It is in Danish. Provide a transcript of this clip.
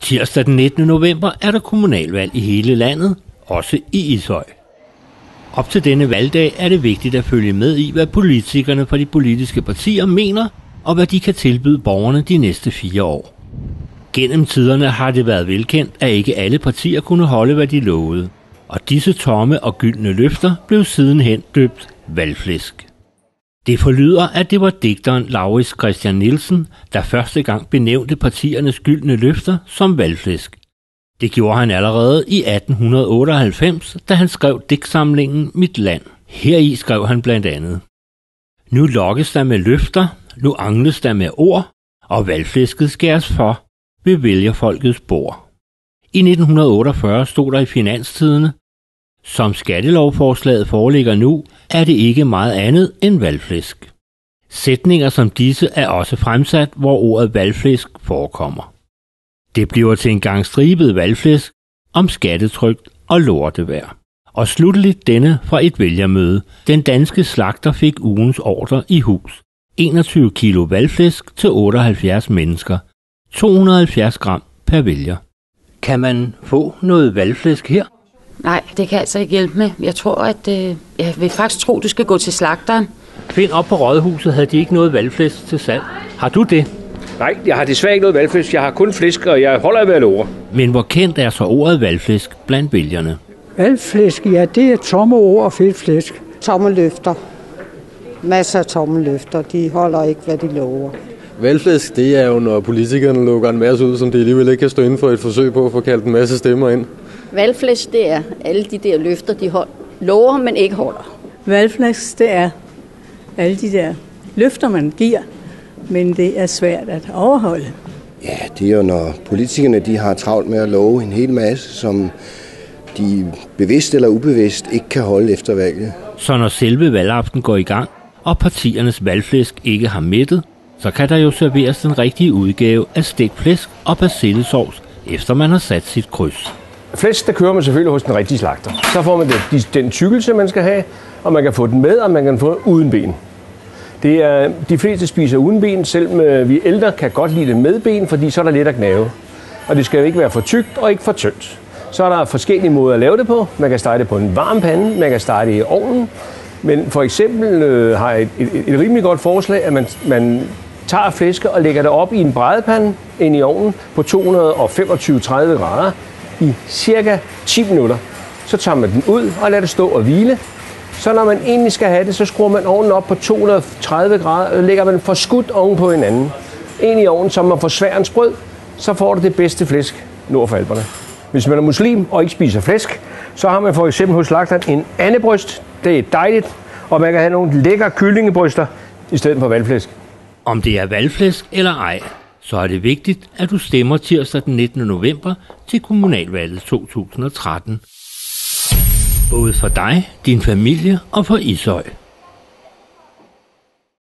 Tirsdag den 19. november er der kommunalvalg i hele landet, også i Ishøj. Op til denne valgdag er det vigtigt at følge med i, hvad politikerne fra de politiske partier mener, og hvad de kan tilbyde borgerne de næste 4 år. Gennem tiderne har det været velkendt, at ikke alle partier kunne holde, hvad de lovede, og disse tomme og gyldne løfter blev sidenhen døbt valgflæsk. Det forlyder, at det var digteren Lauritz Christian Nielsen, der første gang benævnte partiernes gyldne løfter som valgflæsk. Det gjorde han allerede i 1898, da han skrev digtsamlingen Mit Land. Heri skrev han blandt andet: Nu lokkes der med løfter, nu angles der med ord, og valgflæsket skæres for ved vælgerfolkets bord. I 1948 stod der i Finanstidende: Som skattelovforslaget foreligger nu, er det ikke meget andet end valgflæsk. Sætninger som disse er også fremsat, hvor ordet valgflæsk forekommer. Det bliver til en gang stribet valgflæsk om skattetryk og lortevejr. Og slutteligt denne fra et vælgermøde. Den danske slagter fik ugens ordre i hus. 21 kilo valgflæsk til 78 mennesker. 270 gram per vælger. Kan man få noget valgflæsk her? Nej, det kan altså ikke hjælpe med. Jeg tror, at jeg vil faktisk tro, du skal gå til slagteren. Find op på Rådhuset havde de ikke noget valgflæsk til salg. Har du det? Nej, jeg har desværre ikke noget valgflæsk. Jeg har kun flæsk, og jeg holder ved at love. Men hvor kendt er så ordet valgflæsk blandt vælgerne? Valgflæsk, ja, det er tomme ord og fedt flæsk. Tomme løfter. Masser af tomme løfter. De holder ikke, hvad de lover. Valgflæsk, det er jo, når politikerne lukker en masse ud, som de alligevel ikke kan stå inden for et forsøg på at få kaldt en masse stemmer ind. Valgflæsk, det er alle de der løfter, de lover, men ikke holder. Valgflæsk, det er alle de der løfter, man giver, men det er svært at overholde. Ja, det er jo, når politikerne de har travlt med at love en hel masse, som de bevidst eller ubevidst ikke kan holde efter valget. Så når selve valgaften går i gang, og partiernes valgflæsk ikke har mættet, så kan der jo serveres den rigtige udgave af stegt flæsk og persillesovs, efter man har sat sit kryds. Flæsk, der kører man selvfølgelig hos den rigtige slagter. Så får man den tykkelse, man skal have, og man kan få den med, og man kan få den uden ben. Det er, de fleste spiser uden ben, selv vi ældre kan godt lide det med ben, fordi så er der let at gnave. Og det skal jo ikke være for tykt og ikke for tyndt. Så er der forskellige måder at lave det på. Man kan stege det på en varm pande, man kan stege det i ovnen. Men for eksempel har jeg et rimelig godt forslag, at man tager flæsket og lægger det op i en brædepande ind i ovnen på 225-30 grader i cirka 10 minutter. Så tager man den ud og lader det stå og hvile. Så når man egentlig skal have det, så skruer man ovnen op på 230 grader, og lægger man forskudt oven på hinanden. Ind i ovnen, så man får sværens brød, så får du det bedste flæsk nord for Alperne. Hvis man er muslim og ikke spiser flæsk, så har man for eksempel hos slagteren en andebryst. Det er dejligt, og man kan have nogle lækre kyllingebryster i stedet for valgflæsk. Om det er valgflæsk eller ej, så er det vigtigt, at du stemmer tirsdag den 19. november til kommunalvalget 2013. Både for dig, din familie og for Ishøj.